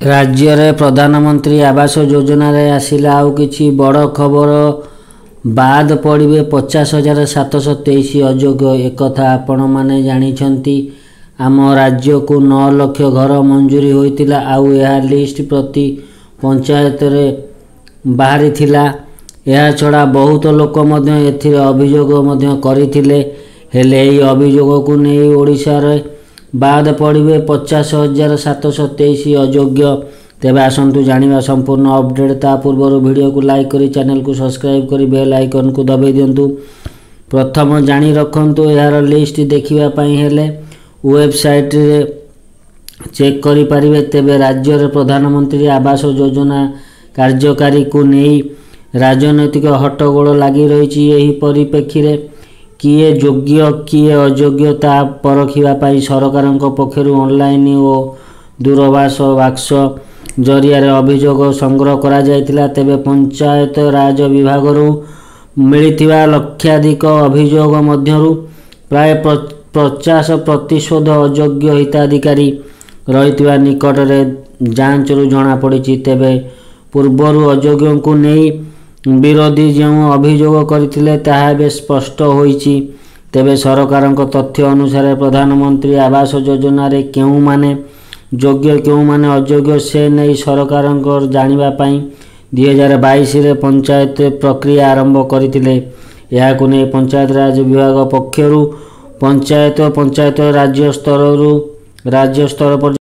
राज्य रे प्रधानमंत्री आवास योजना रे आसिला आउ किछि बड़ खबर। बाद पड़े 50,723 अयोग्य। एक आपण माने जानिछंती आम राज्य को 9 लाख घर मंजूरी होइतिला। आउ यह लिस्ट प्रति पंचायत रे बाहरी थिला। यह छड़ा बहुत लोक मध्य एथिरे अभियोग मध्य करिथिले। हेले एही अभियोग को नै ओडिशा रे बाद पड़े 50,723 अयोग्य। तेबे आसंतु जानिबा संपूर्ण अपडेट। ता पूर्व वीडियो को लाइक करी चैनल को सब्सक्राइब करी बेल आइकन को दबाई दियंतु। प्रथम जानि रखंतु यार लिस्ट देखिबा पई हेले वेबसाइट रे चेक करि परिबे। तेबे राज्य रे प्रधानमंत्री आवास योजना कार्यकारी को नै राजनैतिक हट्टगोल लागि रहिछि। एही परिप्रेक्षी रे किए योग्य किए अयोग्यता परखिबा पाई सरकारक पक्षरु ऑनलाइन और दूरभाष बाक्स जरिया रे अभियोग संग्रह करा जायतिला। तेबे पंचायत राज विभाग रु मिलिथिबा लक्षाधिक अभियोग मध्यरु प्राय 50% अयोग्य हिताधिकारी रहितिबा निकट रे जांच रु जणा पड़िछि। तेबे पूर्वरु अयोग्य को नै विरोधी जो अभियोग करथिले ताहा बे स्पष्ट होईछि। तेबे सरकारक तथ्य अनुसार प्रधानमंत्री आवास योजना रे केउ माने योग्य केउ माने अयोग्य से नै सरकारक जानिबा पई 2022 रे पंचायत प्रक्रिया आरंभ करथिले। या को नै पंचायत राज विभाग पक्षरु पंचायत राज्य स्तर पर